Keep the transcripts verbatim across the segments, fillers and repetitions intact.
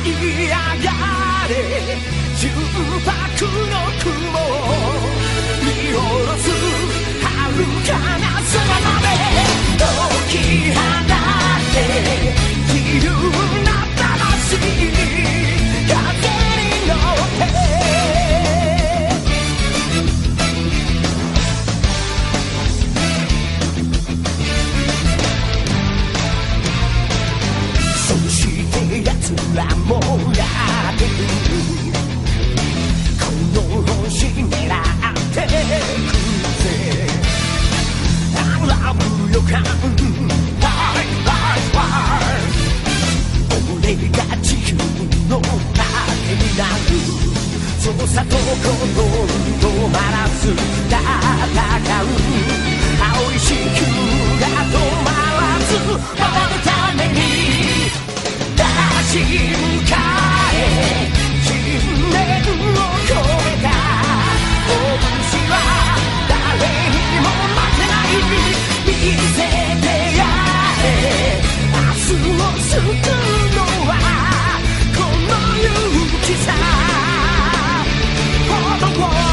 い上がれ重箱の雲見下ろす遥かな空まで解き放って自由な魂風に乗ってそして奴らもやってくるこの星狙ってくぜラブ予感俺が地球の盾になる操作とことん止まらず戦う青い地球が止まらず守るために立ち向かえ信念を込めた拳は誰にも負けない見せてやれ明日を救うのはこの勇気さほどを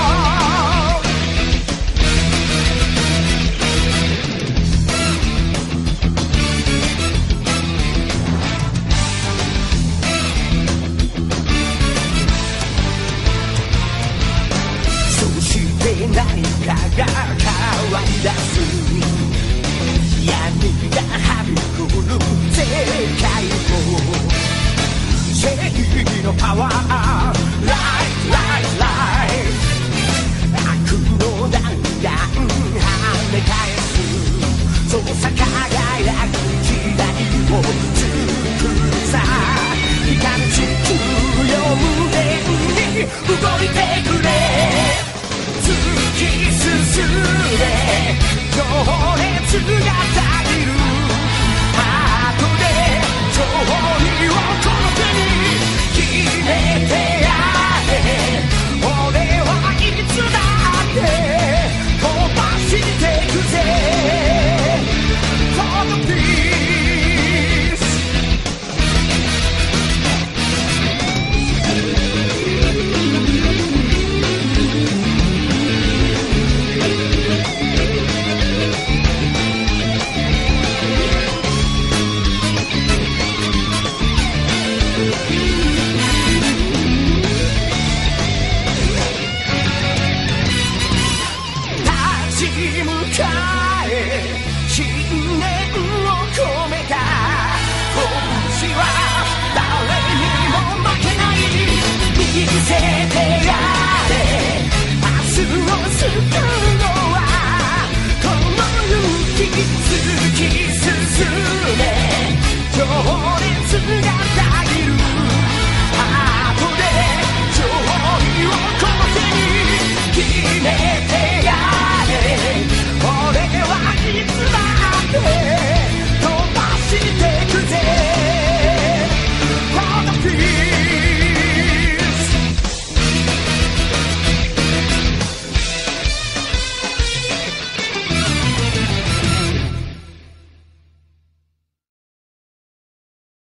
そして何かが変わり出す闇がはびこる世界を正義のパワー